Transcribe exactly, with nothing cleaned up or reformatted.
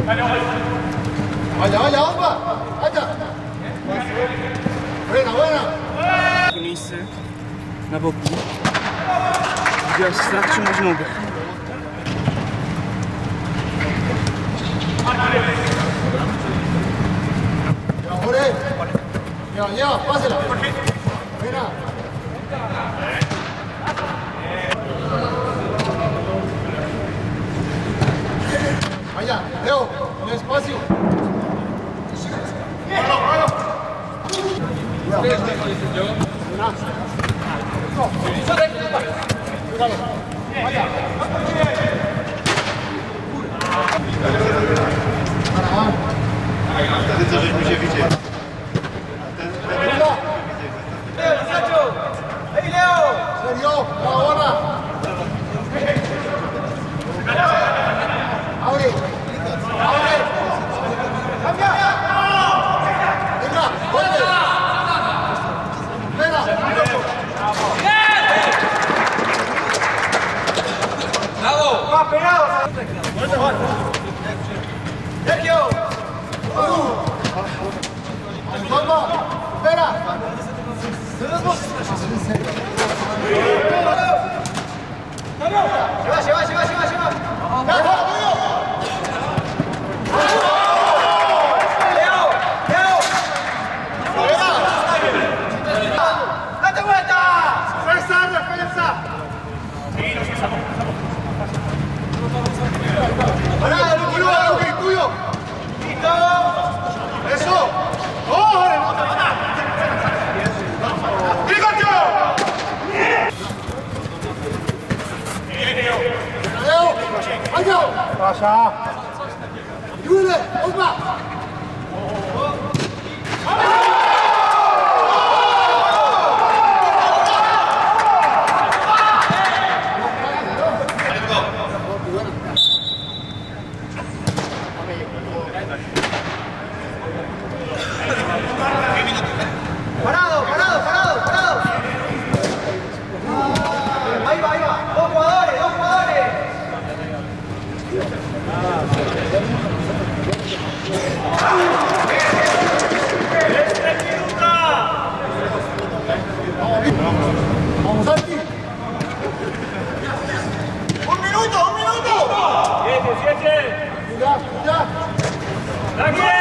Vaya, vaya, vamos. Vaya. Buena, buena. Miejsce na boki. Gdzieś strach trzymać nogę. Lleva, lleva, pásela. Buena. Vaya, Leo, en espacio. Wtedy co żeśmy się widzieli. ¡Ey, Leo! ¡Serio! ¡Ahora! ¡Abre! ¡Abre! ¡Cambia! ¡Venga! ¡Vuelve! ¡Espera! ¡Bravo! ¡Va pegado! ¡Sergio! ¡Vamos! ¡Espera! Lleva, lleva, lleva, lleva, lleva. Leo, Leo. Date vuelta. Fuerza, defensa. Pará, el tuyo, el tuyo. Listo. Eso. ¡Oh! Pasa. Yürü, olma. Parado, parado, parado, parado. Ahí va, ahí va. Dos jugadores, dos jugadores. Vamos, Santi. Un minuto, un minuto. Siete, siete. Cuidado, cuidado.